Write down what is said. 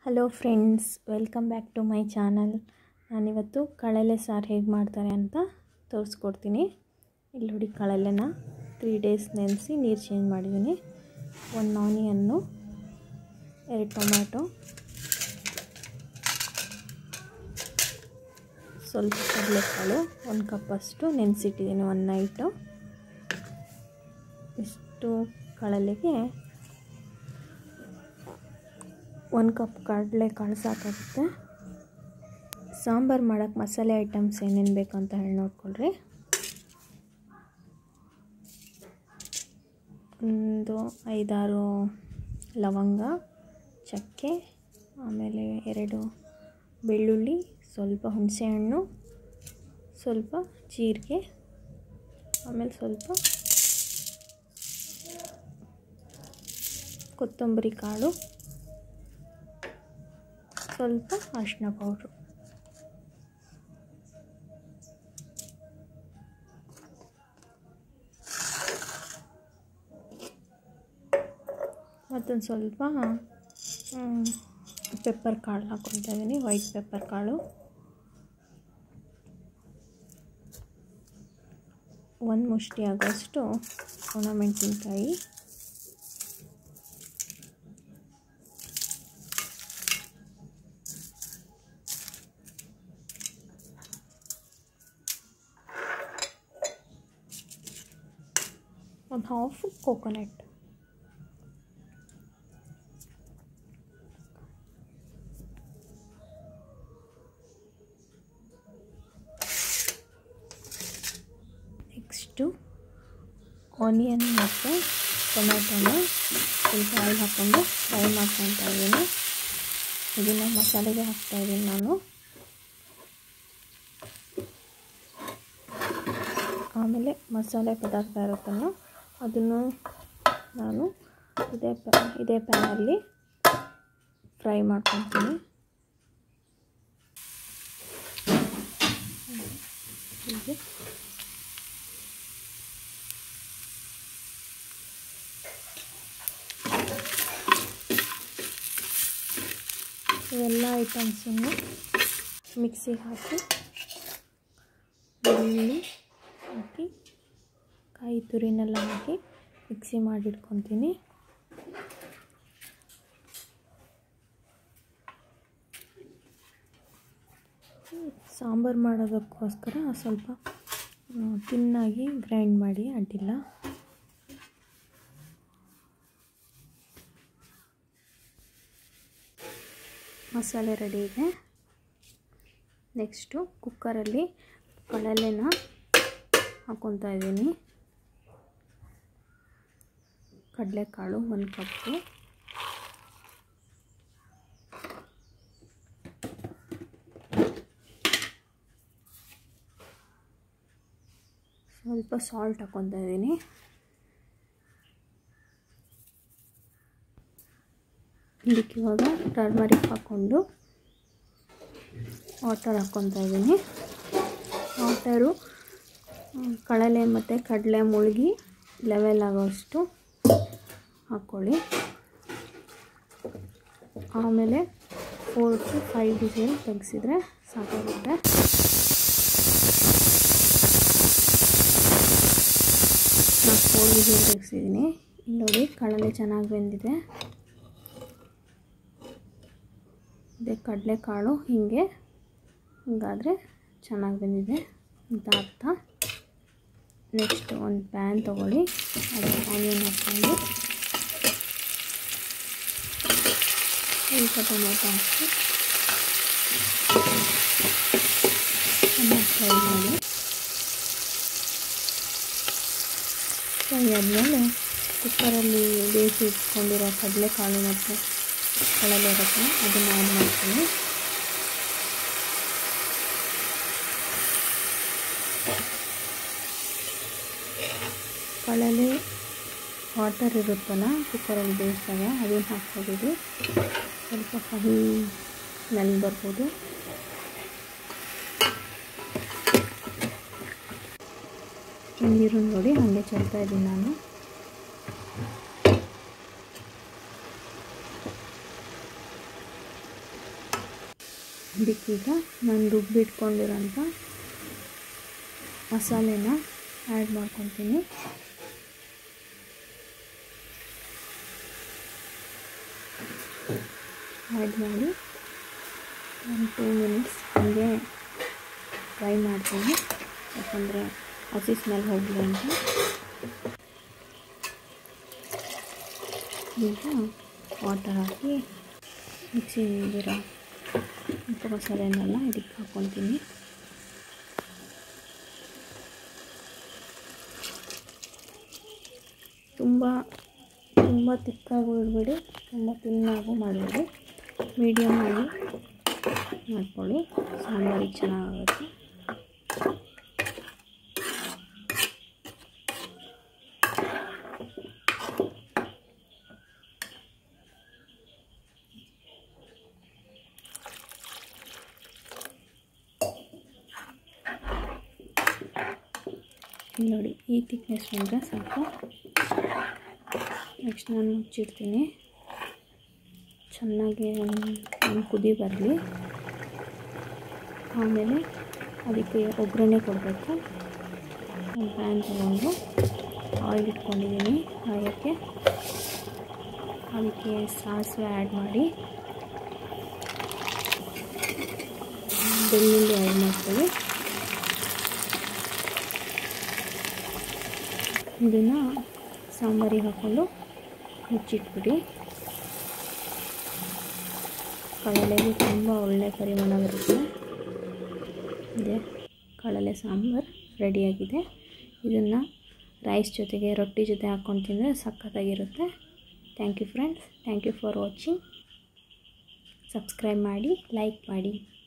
Hello friends, welcome back to my channel. ನಾನಿವತ್ತು ಕಳಲೆ ಸಾರು ಹೇಗೆ ಮಾಡ್ತಾರೆ ಅಂತ ತೋರಿಸ್ಕೊಡ್ತೀನಿ. ಇಲ್ಲಿ ನೋಡಿ, ಕಳಲೆನ 3 ಡೇಸ್ ನೆನೆಸಿ ನೀರು ಚೇಂಜ್ ಮಾಡಿದ್ದೀನಿ. 1 ಆನಿಯನ್ನು, 2 ಟೊಮ್ಯಾಟೊ, ಸ್ವಲ್ಪ ಕಡಲೆಕಾಳು, 1 ಕಪ್ಪಷ್ಟು ನೆನೆಸಿಟ್ಟಿದ್ದೀನಿ 1 ನೈಟು. ಇಷ್ಟು ಕಳಲೆಗೆ 1 ಕಪ್ ಕಡಲೆಕಾಳು ಸಾಕಾಗುತ್ತೆ. ಸಾಂಬಾರು ಮಾಡೋಕ್ಕೆ ಮಸಾಲೆ ಐಟಮ್ಸ್ ಏನೇನು ಬೇಕು ಅಂತ ಹೇಳಿ ನೋಡ್ಕೊಳ್ರಿ. ಒಂದು 5-6 ಲವಂಗ, ಚಕ್ಕೆ, ಆಮೇಲೆ 2 ಬೆಳ್ಳುಳ್ಳಿ, ಸ್ವಲ್ಪ ಹುಣಸೆಹಣ್ಣು, ಸ್ವಲ್ಪ ಜೀರಿಗೆ, ಆಮೇಲೆ ಸ್ವಲ್ಪ ಕೊತ್ತಂಬರಿ ಕಾಳು, ಸ್ವಲ್ಪ ಅರಿಶಿನ ಪೌಡ್ರು. ಮತ್ತೊಂದು ಸ್ವಲ್ಪ ಪೆಪ್ಪರ್ ಕಾಳು ಹಾಕ್ಕೊತಾ ಇದ್ದೀನಿ, ವೈಟ್ ಪೆಪ್ಪರ್ ಕಾಳು. 1 ಮುಷ್ಟಿ ಆಗೋಷ್ಟು ಒಣಮೆಣಸಿನ್ಕಾಯಿ, ಒಂದು ಹಾಫ್ ಕೋಕೋನಟ್, ನೆಕ್ಸ್ಟು ಆನಿಯನ್ ಮತ್ತು ಟೊಮ್ಯಾಟೊನ ಸ್ವಲ್ಪ ಆಯಿಲ್ ಹಾಕ್ಕೊಂಡು ಫ್ರೈ ಮಾಡ್ಕೊತಾ ಇದ್ದೀನಿ. ಇದನ್ನು ಮಸಾಲೆಗೆ ಹಾಕ್ತಾಯಿದ್ದೀನಿ ನಾನು. ಆಮೇಲೆ ಮಸಾಲೆ ಪದಾರ್ಥ ಇರುತ್ತಲ್ಲ, ಅದನ್ನು ನಾನು ಇದೇ ಪ್ಯಾನಲ್ಲಿ ಫ್ರೈ ಮಾಡ್ಕೊತೀನಿ. ಹೀಗೆ ಇವೆಲ್ಲ ಐಟಮ್ಸನ್ನು ಮಿಕ್ಸಿಗೆ ಹಾಕಿ, ಬೆಳ್ಳುಳ್ಳಿ ಹಾಕಿ, ಕಾಯಿ ತುರಿನೆಲ್ಲ ಹಾಕಿ ಮಿಕ್ಸಿ ಮಾಡಿಟ್ಕೊತೀನಿ. ಸಾಂಬಾರು ಮಾಡೋದಕ್ಕೋಸ್ಕರ ಸ್ವಲ್ಪ ತಿನ್ನಾಗಿ ಗ್ರೈಂಡ್ ಮಾಡಿ, ಅಡ್ಡಿಲ್ಲ. ಮಸಾಲೆ ರೆಡಿ ಇದೆ. ನೆಕ್ಸ್ಟು ಕುಕ್ಕರಲ್ಲಿ ಕಡಲೆನ ಹಾಕ್ಕೊತಾ ಇದ್ದೀನಿ. ಕಡಲೆಕಾಳು 1 ಕಪ್ಪು, ಸ್ವಲ್ಪ ಸಾಲ್ಟ್ ಹಾಕ್ಕೊತಾ ಇದ್ದೀನಿ. ಇದಕ್ಕೆ ಇವಾಗ ಟರ್ಮರಿಕ್ ಹಾಕ್ಕೊಂಡು ವಾಟರ್ ಹಾಕ್ಕೊತಾ ಇದ್ದೀನಿ. ವಾಟರು ಕಡಲೆ ಮತ್ತು ಕಡಲೆ ಮುಳುಗಿ ಲೆವೆಲ್ ಆಗೋಷ್ಟು ಹಾಕ್ಕೊಳ್ಳಿ. ಆಮೇಲೆ 4 to 5 ವಿಸಿಲ್ ತೆಗೆಸಿದ್ರೆ ಸಾಕಾಗುತ್ತೆ. ನಾನು 4 ವಿಸಿಲ್ ತೆಗೆಸಿದ್ದೀನಿ. ಇಲ್ಲಿ ನೋಡಿ, ಕಡಲೆ ಚೆನ್ನಾಗಿ ಬೆಂದಿದೆ. ಇದೇ ಕಡಲೆಕಾಳು ಹಿಂಗಾದರೆ ಚೆನ್ನಾಗಿ ಬಂದಿದೆ ಅಂತ ಅರ್ಥ. ನೆಕ್ಸ್ಟ್ ಒಂದು ಪ್ಯಾನ್ ತೊಗೊಳ್ಳಿ, ಅದಕ್ಕೆ ಆನಿಯನ್ ಹಾಕ್ಕೊಂಡು ಸ್ವಲ್ಪ ಟೊಮೆಟೊ ಹಾಕಿ ಫ್ರೈ ಮಾಡಿ. ಫ್ರೈ ಆದಮೇಲೆ ಕುಕ್ಕರಲ್ಲಿ ಬೇಯಿಸಿ ಇಟ್ಕೊಂಡಿರೋ ಕಡಲೆಕಾಳು ಮತ್ತು ಕಡಲೆ ಇರುತ್ತೆ, ಅದನ್ನು ಆ್ಯಡ್ ಮಾಡ್ತೀನಿ. ಕಡಲೆ ವಾಟರ್ ಇರುತ್ತಲ್ಲ ಕುಕ್ಕರಲ್ಲಿ ಬೇಯಿಸಿದಾಗ, ಅದನ್ನು ಹಾಕ್ಕೋಬೋದು. ಸ್ವಲ್ಪ ಕಹಿ ಸ್ಮೆಲ್ ಬರ್ಬೋದು. ನೀರು ನೋಡಿ ಹಾಗೆ ಚೆಲ್ತಾ ಇದ್ದೀನಿ ನಾನು. ಇದಕ್ಕೀಗ ನಾನು ರುಬ್ಬಿಟ್ಕೊಂಡಿರೋಂಥ ಮಸಾಲೆನ ಆ್ಯಡ್ ಮಾಡ್ಕೊತೀನಿ. ಆ್ಯಡ್ ಮಾಡಿ ಒಂದು 2 ಮಿನಿಟ್ಸ್ ಹೀಗೆ ಫ್ರೈ ಮಾಡ್ತೀನಿ, ಯಾಕಂದರೆ ಹಸಿ ಸ್ಮೆಲ್ ಹೋಗಲಿ ಅಂತ. ಈಗ ವಾಟರ್ ಹಾಕಿ ಮಿಕ್ಸಿಲಿರೋ ಮಸಾಲೆನೆಲ್ಲ ಇದಕ್ಕೆ ಹಾಕ್ಕೊತೀನಿ. ತುಂಬ ತಿಕ್ಕಾಗೂ ಇಡಬೇಡಿ, ತುಂಬ ತಿನ್ನಾಗೂ ಮಾಡಬೇಡಿ, ಮೀಡಿಯಮ್ ಆಗಿ ಮಾಡ್ಕೊಳ್ಳಿ, ಸಾಂಬಾರಿಗೆ ಚೆನ್ನಾಗಾಗುತ್ತೆ. ನೋಡಿ ಈ ತಿಕ್ನೆಸ್ ಬಂದರೆ ಸಾಕು. ನೆಕ್ಸ್ಟ್ ನಾನು ಮುಚ್ಚಿಡ್ತೀನಿ, ಚೆನ್ನಾಗಿ ಒಂದು ಕುದಿ ಬರಲಿ. ಆಮೇಲೆ ಅದಕ್ಕೆ ಒಗ್ಗರಣೆ ಕೊಡಬೇಕು. ಒಂದು ಪ್ಯಾನ್ ತಗೊಂಡು ಆಯಿಲ್ ಇಟ್ಕೊಂಡಿದ್ದೀನಿ ಕಾಯೋಕ್ಕೆ. ಅದಕ್ಕೆ ಸಾಸಿವೆ ಆ್ಯಡ್ ಮಾಡಿ, ಬೆಳ್ಳುಳ್ಳಿ ಆ್ಯಡ್ ಮಾಡ್ತೀವಿ. ಇದನ್ನು ಸಾಂಬಾರಿಗೆ ಹಾಕ್ಕೊಂಡು ಮುಚ್ಚಿಟ್ಬಿಡಿ. ಕಡಲೆಗೆ ತುಂಬ ಒಳ್ಳೆಯ ಪರಿಮಳ ಬರುತ್ತೆ. ಇದೆ ಕಡಲೆ ಸಾಂಬಾರು ರೆಡಿಯಾಗಿದೆ. ಇದನ್ನು ರೈಸ್ ಜೊತೆಗೆ, ರೊಟ್ಟಿ ಜೊತೆ ಹಾಕ್ಕೊಂಡು ತಿಂದರೆ ಸಖತ್ತಾಗಿರುತ್ತೆ. Thank you friends, thank you for watching. Subscribe ಮಾಡಿ, ಲೈಕ್ ಮಾಡಿ.